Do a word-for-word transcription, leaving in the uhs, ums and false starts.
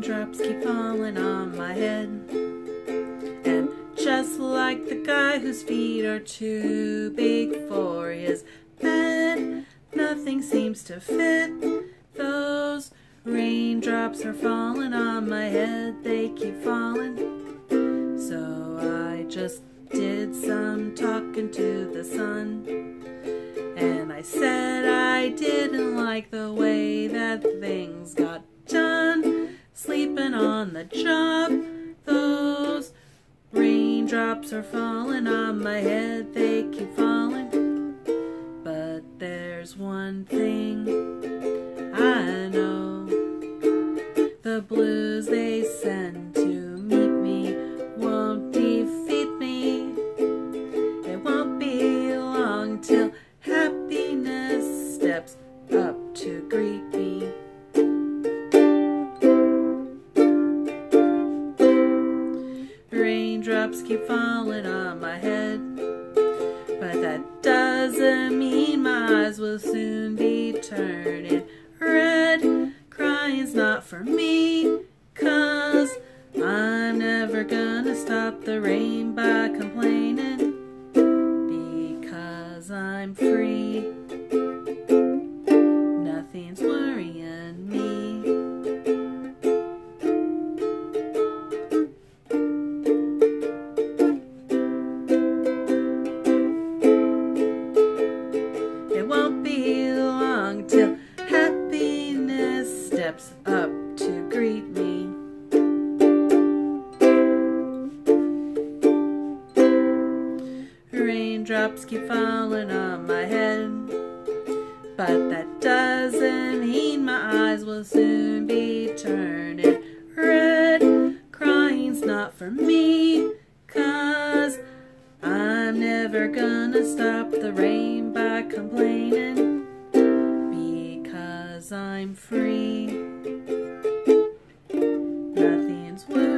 Raindrops keep falling on my head, and just like the guy whose feet are too big for his bed, nothing seems to fit. Those raindrops are falling on my head, they keep falling. So I just did some talking to the sun, and I said I didn't like the way that things got done. Sleeping on the job, those raindrops are falling on my head, they keep falling. But there's one thing I know, the blues they send to meet me won't defeat me. It won't be long till happiness steps up to greet me. Raindrops keep falling on my head, but that doesn't mean my eyes will soon be turning red. Crying's not for me, 'cause I'm never gonna stop the rain by complaining, because I'm free. Nothing's worrying me. It won't be long till happiness steps up to greet me. Raindrops keep falling on my head, but that doesn't mean my eyes will soon be turning red. Crying's not for me, 'cause I'm never gonna stop the rain by complaining, because I'm free. Nothing's worth